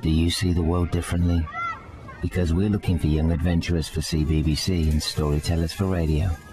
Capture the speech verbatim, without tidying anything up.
Do you see the world differently? Because we're looking for young adventurers for C B B C and storytellers for radio.